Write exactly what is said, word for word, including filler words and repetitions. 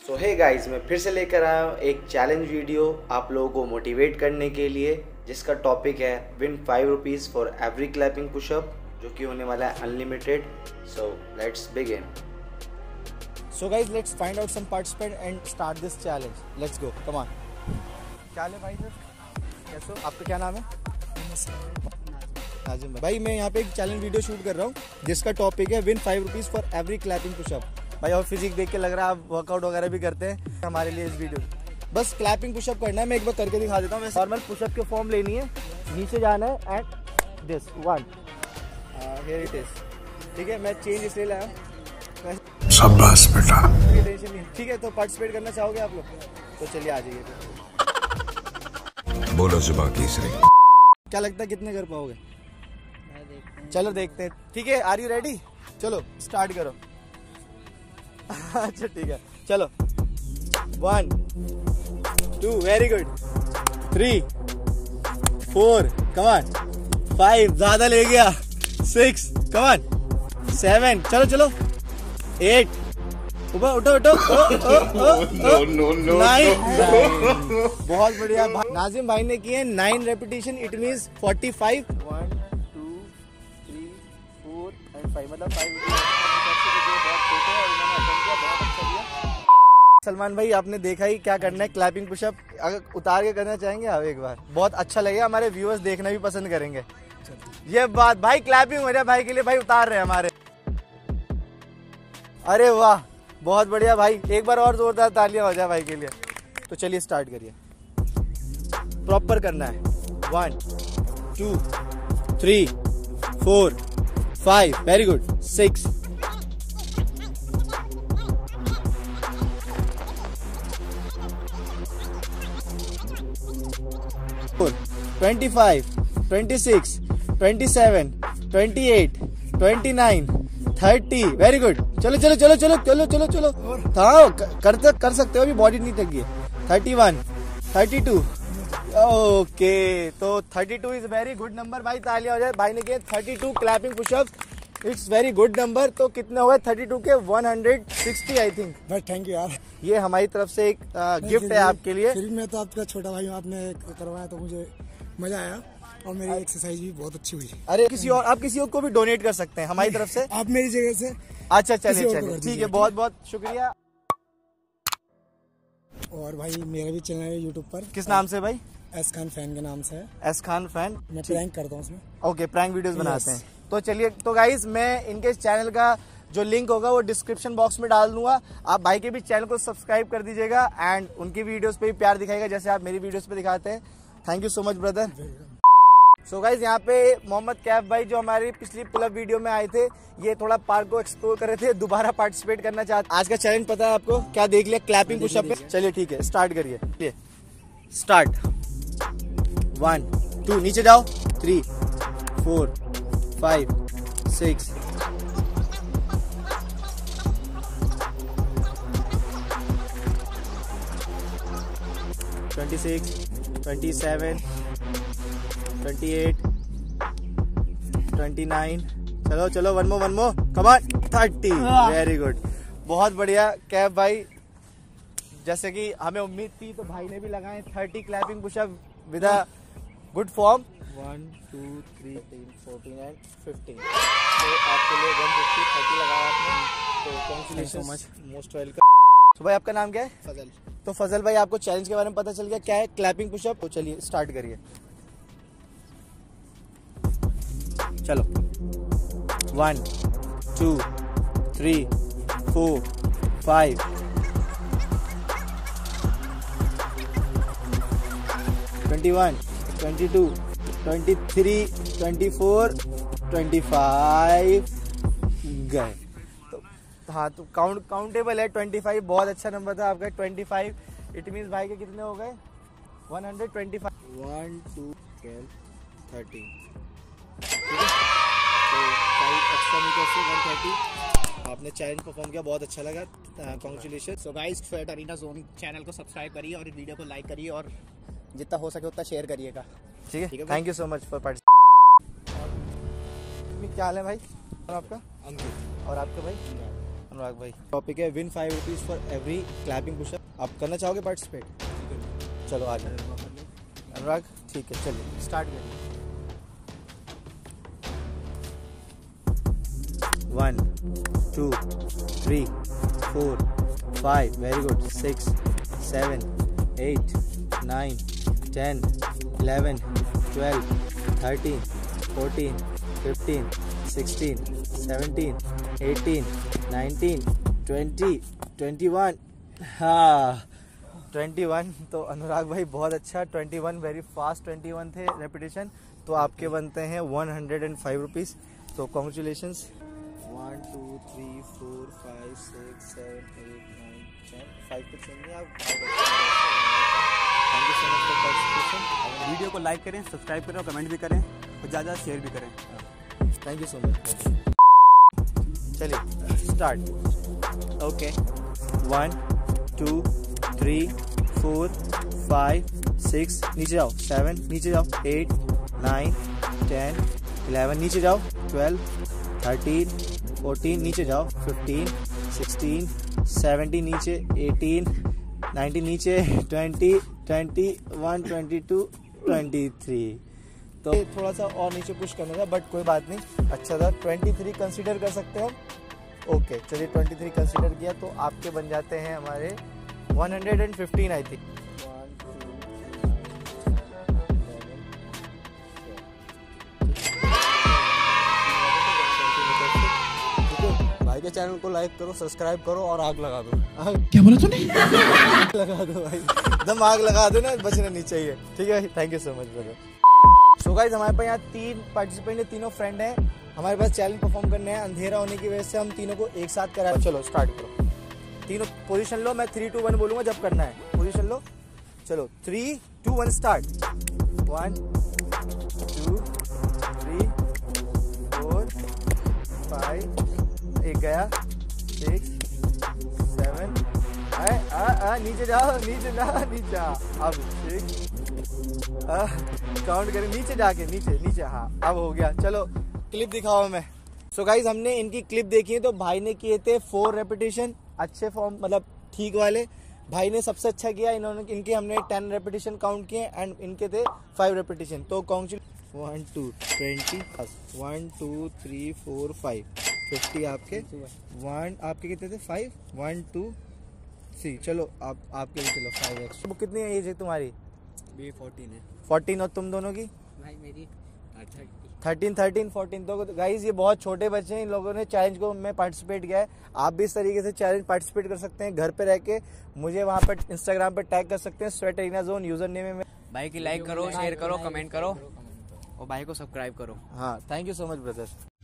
सो hey guys, मैं फिर से लेकर आया हूँ एक चैलेंज वीडियो आप लोगों को मोटिवेट करने के लिए, जिसका टॉपिक है win five rupees for every clapping pushup, जो कि होने वाला है unlimited. So let's begin. So guys, let's find out some participant and start this challenge. Let's go, come on. क्या हाल है भाई सर, कैसे हो? आपका क्या नाम है? नाजिम भाई। भाई मैं यहाँ पे एक चैलेंज वीडियो शूट कर रहा हूँ जिसका टॉपिक है win five rupees for every clapping pushup. भाई और फिजिक देख के लग रहा है आप वर्कआउट वगैरह भी करते हैं हमारे लिए इस वीडियो। बस क्लैपिंग पुशअप करना है, मैं एक बार करके दिखा देता हूँ। मैं नॉर्मल पुशअप की फॉर्म लेनी है, नीचे जाना है and this one here it is. ठीक है, मैं चेंज इसलिए लाया। शाबाश बेटा, टेंशन नहीं। ठीक है, तो पार्टिसिपेट करना चाहोगे आप लोग? तो चलिए आ जाइए। बोलो जुबा केसरी। क्या लगता है कितने कर पाओगे? चलो देखते हैं। ठीक है, आर यू रेडी? चलो स्टार्ट करो। अच्छा ठीक है, चलो। One two, very good. Three four, come on. Five, ज्यादा ले गया। सिक्स, कमान। सेवन, चलो चलो। एट, ऊपर उठो उठो। नाइन, बहुत बढ़िया। नाजिम भाई ने किए nine repetition, it means forty five. One two three four and five, मतलब फाइव। सलमान भाई, आपने देखा ही क्या करना है, क्लैपिंग पुशअप अगर उतार के करना चाहेंगे आप एक बार, बहुत अच्छा लगेगा, हमारे व्यूअर्स देखना भी पसंद करेंगे। ये बात भाई, क्लैपिंग हो जाए भाई के लिए। भाई उतार रहे हैं हमारे। अरे वाह, बहुत बढ़िया भाई, एक बार और जोरदार तालियां हो जाए भाई के लिए। तो चलिए स्टार्ट करिए। प्रॉपर करना है। One two three four five, very good. Six, twenty five, twenty six, twenty seven, twenty eight, twenty nine, thirty, very good. चलो चलो चलो चलो चलो चलो चलो हाँ, कर कर सकते हो, अभी बॉडी नहीं थक गई। Thirty one, thirty two, okay. तो thirty two is very good number भाई, तालियां हो जाए। भाई ने किए thirty two clapping pushups, it's very good number. तो कितने हुए थर्टी टू के? One hundred sixty I think. भाई थैंक यू यार, ये हमारी तरफ से एक गिफ्ट है आपके लिए। फिर मैं तो आपका छोटा भाई हूँ, आपने करवाया तो मुझे मजा आया और मेरी एक्सरसाइज भी बहुत अच्छी हुई। अरे किसी और, आप किसी और को भी डोनेट कर सकते हैं हमारी तरफ से। आप मेरी जगह से। अच्छा चलिए चलिए, ठीक है, बहुत बहुत शुक्रिया। और भाई मेरा भी चैनल है यूट्यूब पर। किस नाम से भाई? एस खान फैन के नाम से है। S Khan fan. मैं प्रैंक करता हूँ उसमें। ओके, प्रैंक वीडियोस बनाते हैं। तो चलिए, तो गाइज मैं इनके चैनल का जो लिंक होगा वो डिस्क्रिप्शन बॉक्स में डाल दूंगा। आप भाई के भी चैनल को सब्सक्राइब कर दीजिएगा एंड उनकी वीडियोस पे भी प्यार दिखाएगा जैसे आप मेरी वीडियोस पे दिखाते हैं। Thank you so much brother. So guys, यहाँ पे मोहम्मद कैफ भाई जो हमारी पिछली पुलअप वीडियो में आए थे, ये थोड़ा पार्क को एक्सप्लोर कर रहे थे, दोबारा पार्टिसिपेट करना चाहते। आज का चैलेंज पता है आपको क्या? देख लिया क्लैपिंग पुशअप पे। चलिए ठीक है, स्टार्ट करिए। स्टार्ट। वन टू, नीचे जाओ। Three four five six, twenty six, twenty seven, twenty eight, twenty nine, चलो चलो, one more one more, come on, thirty, very good, बहुत बढ़िया कैफ भाई। जैसे कि हमें उम्मीद थी, तो भाई ने भी लगाए thirty clapping pushup with a good form. One two three fourteen and fifteen. तो आपके लिए वन फिफ्टी थर्टी लगाया आपने, तो कांग्रेचुलेशंस, मोस्ट वेलकम। तो भाई आपका नाम क्या है? फजल। तो फजल भाई, आपको चैलेंज के बारे में पता चल गया क्या है क्लैपिंग पुशअप? तो चलिए स्टार्ट करिए। चलो, one two three four five, twenty one, twenty two, twenty three, twenty four, twenty five, गए। तो हाँ, तो काउंट काउंटेबल है। ट्वेंटी फाइव बहुत अच्छा नंबर था आपका। ट्वेंटी फाइव, इट मीन्स भाई के कितने हो गए? One hundred twenty five. One two twelve thirteen, ठीक है। तो फाइव एक्स्ट्रा मीटर से वन थर्टी। आपने चैलेंज परफॉर्म किया, बहुत अच्छा लगा, congratulation. So guys, Fat Arena Zone channel को सब्सक्राइब करिए और वीडियो को लाइक करिए और जितना हो सके उतना शेयर करिएगा। ठीक है, thank you so much for participate. क्या हाल है भाई? और आपका? अंकित। और आपका भाई? अनुराग भाई। टॉपिक है win five rupees for every clapping pushup. आप करना चाहोगे पार्टिसिपेट? चलो आ जाओ अनुराग। ठीक है चलिए स्टार्ट करिए। One two three four five, very good, six seven eight nine ten eleven twelve thirteen fourteen fifteen sixteen seventeen eighteen nineteen twenty twenty one. हाँ ट्वेंटी वन। तो अनुराग भाई बहुत अच्छा, twenty one very fast twenty one थे repetition. तो आपके बनते हैं one hundred and five rupees. तो congratulations. One two three four five six seven eight nine ten, five तक चलेंगे आप। Thank you so much for participation. Video को लाइक करें, सब्सक्राइब करें और कमेंट भी करें और ज़्यादा शेयर भी करें। Thank you so much. चलिए start. Okay one two three four five six, नीचे जाओ, सेवन नीचे जाओ, एट नाइन टेन इलेवन नीचे जाओ, ट्वेल्व थर्टीन फोर्टीन नीचे जाओ, फिफ्टीन सिक्सटीन सेवनटीन नीचे, एटीन नाइनटीन नीचे, twenty twenty one twenty two twenty three. तो थोड़ा सा और नीचे पुश करना था बट कोई बात नहीं, अच्छा था। ट्वेंटी थ्री कंसीडर कर सकते हो। ओके चलिए ट्वेंटी थ्री कंसीडर किया तो आपके बन जाते हैं हमारे one hundred fifteen I think. भाई के चैनल को लाइक करो, सब्सक्राइब करो और आग लगा दो। क्या बोला तूने? लगा दो भाई, एकदम आग लगा दो ना, बचना नहीं चाहिए। ठीक है, thank you so much brother. So guys हमारे पास यहाँ तीन पार्टिसिपेंट है, तीनों फ्रेंड हैं। हमारे पास चैलेंज परफॉर्म करने हैं। अंधेरा होने की वजह से हम तीनों को एक साथ करा। चलो स्टार्ट करो। तीनों पोजीशन लो, मैं थ्री टू वन बोलूंगा जब करना है। पोजीशन लो, चलो three two one start. One two three four five, एक गया, सिक्स सेवन, आ आ नीचे जाओ, नीचे जाओ, नीचे जाओ। अब सिक्स काउंट करें, नीचे जाके, नीचे नीचे, हाँ अब हो गया। चलो क्लिप दिखाओ हमें। सो गाइज हमने इनकी क्लिप देखी है। तो भाई ने किए थे फोर रेपिटेशन, अच्छे फॉर्म मतलब ठीक वाले। भाई ने सबसे अच्छा किया, इन्होंने इनके हमने टेन रेपिटेशन काउंट किए एंड इनके थे फाइव रेपिटेशन। तो count one two twenty, one two three four five, fifty आपके, वन आपके कितने थे? Five, one two three. चलो आप आपके भी चलो फाइव एक्स। वो कितनी एज है तुम्हारी? बी फोर्टीन है। फोर्टीन। और तुम दोनों की? भाई मेरी थर्टीन थर्टीन फोर्टीन। तो गाइज ये बहुत छोटे बच्चे हैं, इन लोगों ने चैलेंज को में पार्टिसिपेट किया है। आप भी इस तरीके से चैलेंज पार्टिसिपेट कर सकते हैं घर पे रह के। मुझे वहाँ पर इंस्टाग्राम पे टैग कर सकते हैं, Sweat Arena Zone user name में। भाई की लाइक करो, शेयर करो, कमेंट करो और भाई को सब्सक्राइब करो। हाँ thank you so much brother.